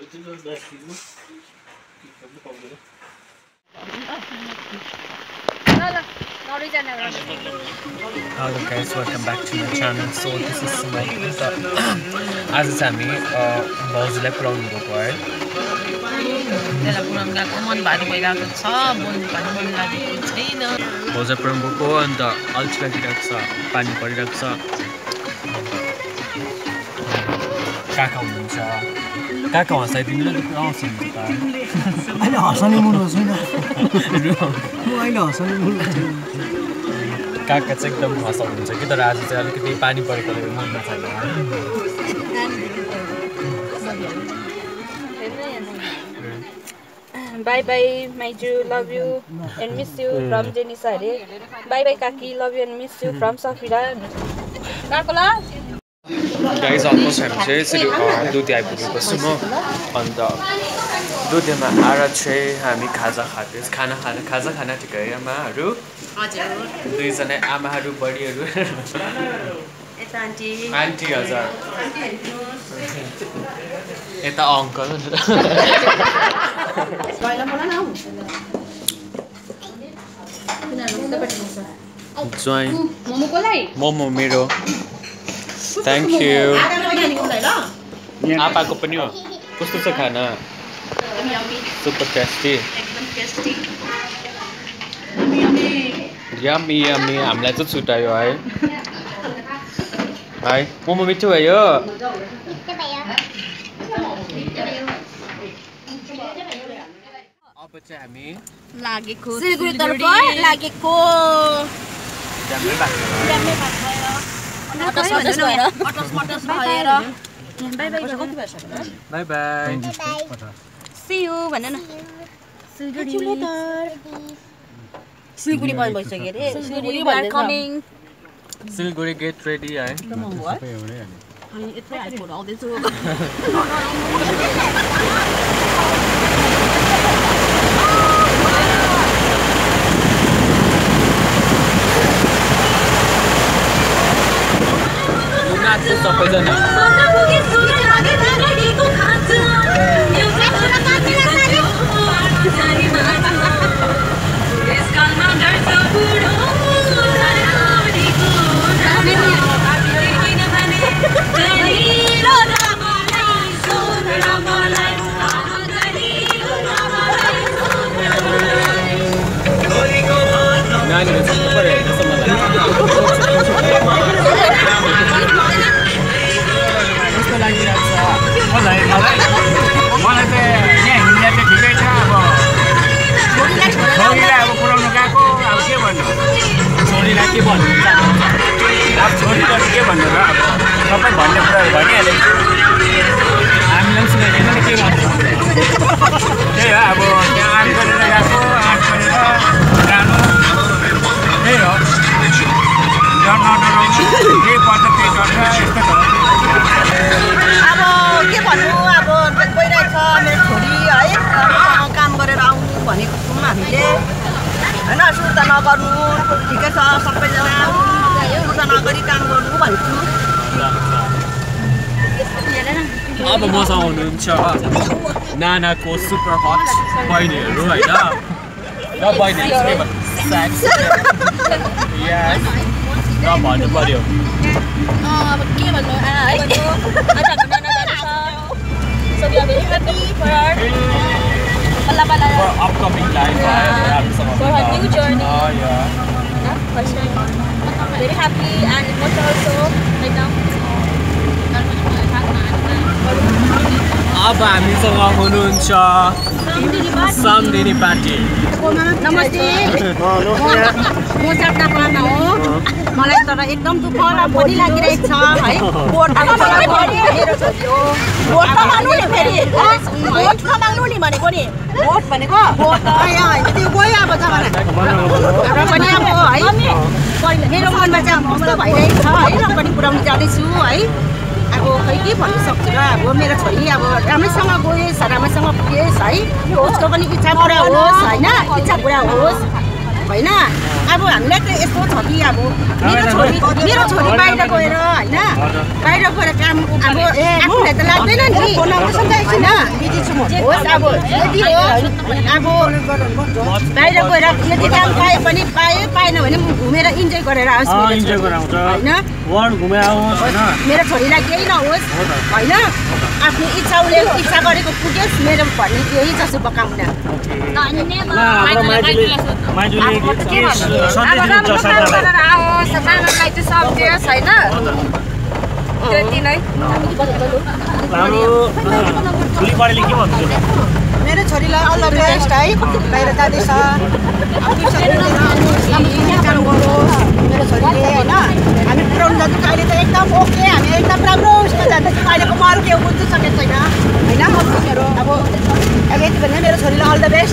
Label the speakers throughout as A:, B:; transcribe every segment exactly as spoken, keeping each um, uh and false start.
A: Hello guys, welcome back to my channel. So this is my आज चाहिँ हामी भाउजूलाई पुऱ्याउनु गएको है।
B: त्यसलाई पुऱ्याउनु गएको मन भारी भइरहेको छ, बोल्नु पनि मन लागेको छैन।
A: भाउजू पुऱ्याउनु गएको अन्त अल्छी लागिरहेको छ, पानी परिरहेको छ। काका हुनुहुन्छ, काका हँसाइदिनु न आउँछ नि त।
C: अहिले हँसाउने मुड छैन, म अहिले हँसाउने मुड छैन।
A: काका चाहिँ एकदम हँसाउनुहुन्छ कि, तर आज चाहिँ अलिकति पानी परेकोले मुडमा छैन।
D: Bye bye, Maiju, love you and miss you from Jenny Sare. Bye bye, Kaki, love you and miss you from Safira. Narkola?
A: Guys, almost हामी चाहिँ यसरी दुधी आइपुगेको छु म। अन्त दुधीमा आएर चाहिँ हामी खाजा खाँदैछ, खाना खाना खाजा खाना ठिकै आमाहरू।
B: हजुर।
A: दुईजना आमाहरू बडीहरू।
B: यता आन्टी।
A: आन्टी हजुर। यता अङ्कल। ज्वाइन मोमो मेरो। Thank you. आपाको पनि हो। कस्तो छ खाना? Super tasty. Yummy yummy. हामीलाई चाहिँ छुट्यायो है। है मोमो मिठो भयो। अब चाहिँ हामी
D: लागेको सिलगढीतर्फ लागेको
A: जामै भएको
D: जामै भएको अटस अटस भएर अटस अटस भएर bye bye
A: bye bye
D: see you भन्न न सिलगढी सिलगढी पनि भइसक्यो रे सिलगढी भन्छ कमिङ
A: सिलगढी गेट रेडी है
D: अनि यत्रै आइपुग्नु आउँदैछु
A: सबैजना नानीहरू चाहिँ पऱ्यो जस्तो मलाई
C: मलाई मलाई मलाई चाहिँ यहाँ हिँड्दा चाहिँ ठिकै छ। अब छोरीलाई अब पुऱ्याउनु गएको अब के भन्नु,
A: छोरीलाई के भन्नुहुन्छ?
C: अब छोरीलाई के भन्नु र, अब सबै भन्ने कुराहरू भनिहाल्यो।
A: हामीलाई पनि सुनाइदिनु नि के भन्नु।
C: त्यही हो, अब त्यहाँ आठ गरेर गएको, आठ गरेर जानु, त्यही हो। डर नडराउनु, जे पर्छ त्यही गर्छ, यस्तो छ।
B: अब के भन्नु, अब गइरहेछ मेरो छोरी है, राम्रोसँग काम गरेर आउनु भनेको छौँ हामीले होइन। सुर्ता नगर्नु, ठिकै छ सबैजना, सुर्ता नगरी काम गर्नु भन्छु।
A: अब मसँग हुनुहुन्छ नानाको सुपर हट बहिनीहरू होइन। र बहिनीहरू के भन्नु? सेक्स यस र भन्नु पर्यो।
D: अब के भन्नु है So we are very happy for our bala bala
A: for upcoming life
D: for her new journey.
A: Oh yeah.
D: Yeah, for sure. Very happy and emotional also right now.
A: अब हामीसँग हुनुहुन्छ सम्धिनी पार्टी।
B: नमस्ते, म जट्टाको आमा हो। मलाई तर एकदम दुःख र भोलि लागिरहेको छ है। भोट मेरो छोरी हो। भोट नमाग्नु नि फेरि, भोट नमाग्नु नि भनेको नि। भोट भनेको भोट होइन, त्यो गयो अब जमाना। र पनि अब है मेरो मनमा चाहिँ अब कस्तो भइरहेको छ है, र पनि पुऱ्याउनु जाँदैछु है। अब खै के भन्नु सक्छु र, अब मेरो छोरी अब राम्रैसँग गयोस्, राम्रैसँग पुगेस् है। उसको पनि इच्छा पुरा होस् होइन, इच्छा पुरा होस्। होइन अब हामीलाई त यस्तो छ कि अब मेरो छोरी मेरो छोरी बाहिर गएर होइन बाहिर गएर काम अब आफूलाई त लाग्दैन नि होइन होस् अब यदि हो अब बाहिर गएर यदि काम पाए पनि पाए पाएन भने घुमेर इन्जोय गरेर आओस् होइन मेरो छोरीलाई केही नहोस् होइन आफ्नो इच्छा उसले इच्छा गरेको पुगोस् मेरो भन्ने यही छ शुभकामना मेरो छोरीलाई अल द बेस्ट है बाहिर जाँदैछ काम गरोस् मेरो छोरीले होइन हामी पुऱ्याउनु जान्छौँ अहिले त एकदम ओके हामी एकदम राम्रो उसमा जाँदैछौँ अहिलेको म अरू केही बुझ्नु सकेको छैन होइन मेरो अब अब यति भने मेरो छोरीलाई अल द बेस्ट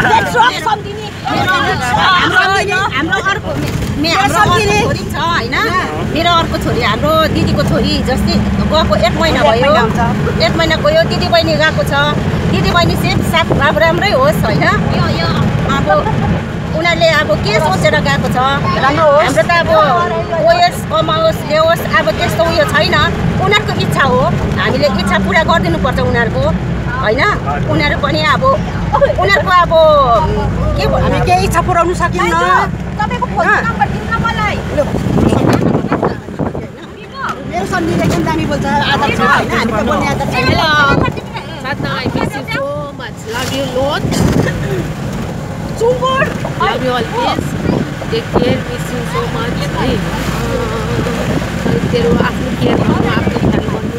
B: हाम्रो अर्को छोरी छ होइन मेरो अर्को छोरी हाम्रो दिदीको छोरी जस्तै गएको एक महिना भयो एक महिना गयो दिदी बहिनी गएको छ दिदी बहिनी सेफ साथ अब राम्रै होस् होइन अब उनीहरूले अब के सोचेर गएको छ राम्रो होस् हाम्रो त अब गयोस् कमाओस् ल्याओस् अब त्यस्तो उयो छैन उनीहरूको इच्छा हो हामीले इच्छा पुरा गरिदिनुपर्छ उनीहरूको होइन उनीहरू पनि अब उनीहरूको अब के भन्नु हामी केही इच्छा पुऱ्याउनु सकिन्न तपाईँको फोन नम्बर दिनु न मलाई मेरो सन्नीले एकदम दामी बोल्छ आदर छ होइन हामी त बोल्ने आदर छैन
E: Satna, I miss you so much. Love you lot.
B: चुम्बुर
E: Love you always. Take care. Miss you so much. है तेरो आफ्नो केयर गर्नु आफ्नो ख्याल गर्नु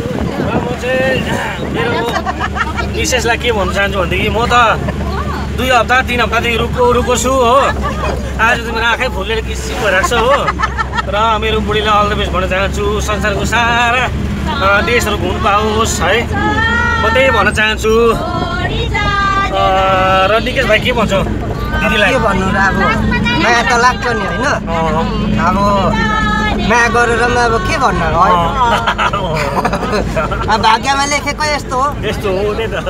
F: मेरो विशेषलाई के भन्न चाहन्छु भनेदेखि म त दुई हप्ता तिन हप्तादेखि रुको रुको छु हो आज त मेरो आँखै फुलेर किसिम भइरहेको छ हो र मेरो बुढीलाई अल द बेस्ट भन्न चाहन्छु संसारको सारा देशहरू घुम्नु पाओस् है म त्यही भन्न चाहन्छु र निकेश भाइ के भन्छ दिदीलाई
G: के भन्नु र अब माया त लाग्छ नि होइन अब माया गरेर पनि अब के भन्नु है अब भाग्यमा लेखेको यस्तो हो
F: यस्तो हो नि त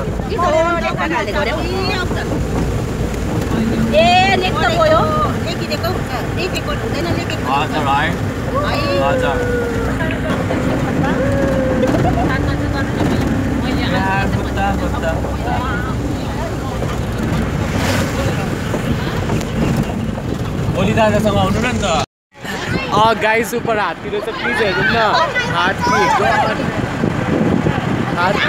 B: ए लेख्न गयो लेखिदिएको लेखेको हुँदैन लेखेको
A: हजुर है हजुर भोलि दादासँग आउनु न त अँ गाई सुपर हात्ती रहेछ प्लिज हेर्नु न हात्ती हात्ती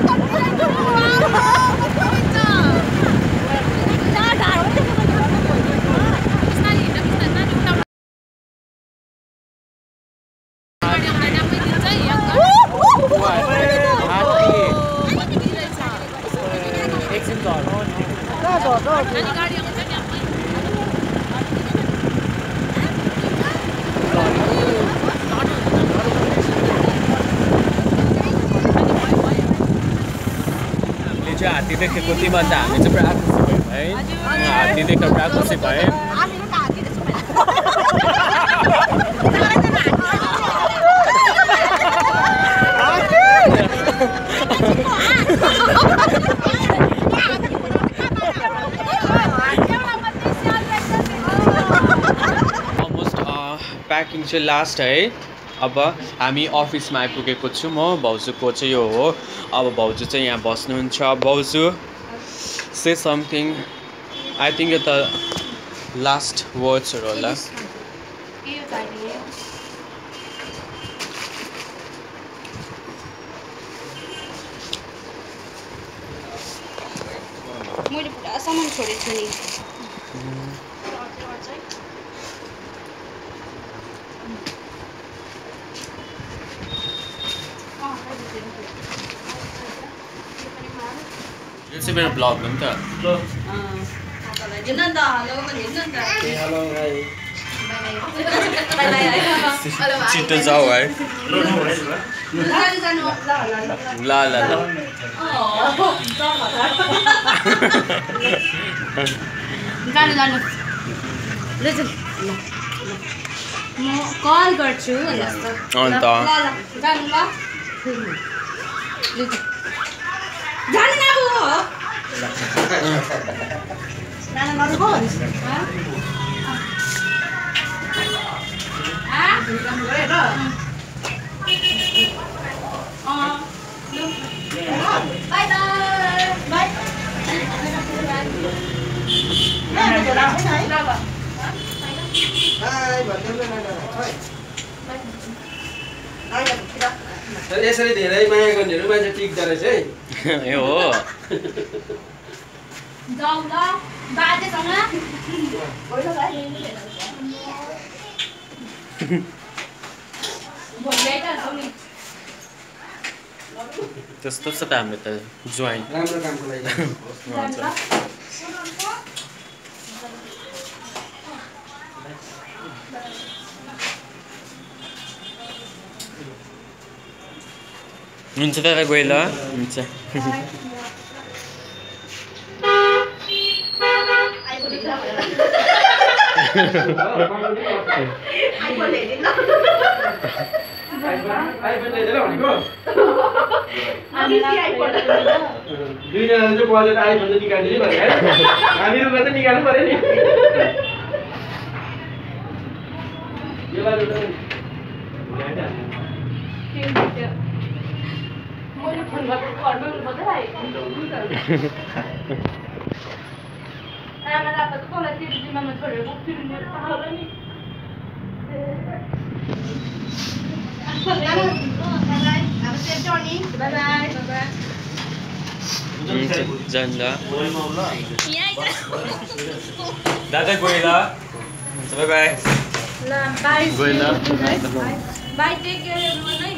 A: हात्ती देखेको तिमीमा त हामी चाहिँ पुरा खुसी भयौँ है हात्ती देखेर पुरा खुसी भयौँ अलमोस्ट प्याकिङ चाहिँ लास्ट है अब हामी अफिसमा आइपुगेको छु म भाउजूको चाहिँ यो हो अब भाउजू चाहिँ यहाँ बस्नुहुन्छ भाउजू से समथिङ आई थिङ्क यो त लास्ट वर्ड्सहरू होला
D: मैले पुरा सामान छोडेछु नि
A: यो चाहिँ मेरो ब्लग हो नि त छिटो जाऊ है ल ल ल
D: जानु जानु म कल गर्छु
A: अन्त
D: जानु न
B: नाना नरुकोस् बाई बाई
H: यसरी धेरै माया गर्नेहरू मान्छे टिक्दो रहेछ है
A: ए हो
B: जाऊ ल बाजेसँग
A: त्यस्तो छ त हाम्रो त ज्वाइन
H: राम्रो कामको लागि
A: हुन्छ दादा गए ल हुन्छ
H: दुईजना चाहिँ बजेट आइफोन चाहिँ निकाल्दिने भने है हामीहरूमा चाहिँ निकाल्नु पऱ्यो नि
A: जान ल दादा गए ल हुन्छ बाई बाई
D: ल बाई
A: गए ल
D: बाई टेक केयर एभ्रीवन है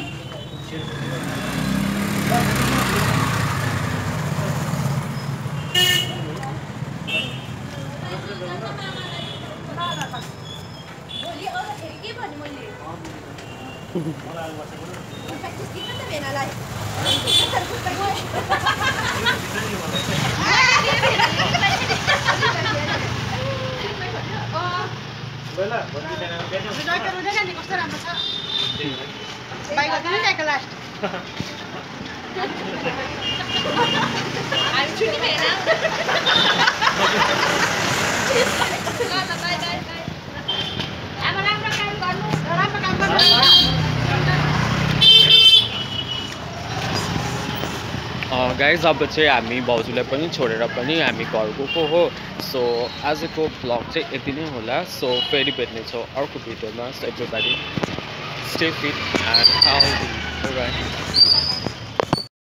A: गाइज अब चाहिँ हामी भाउजूलाई पनि छोडेर पनि हामी घर गएको हो सो आजको भ्लग चाहिँ यति नै होला सो फेरि भेट्नेछौँ अर्को भिडियोमा so everybody stay fit and healthy by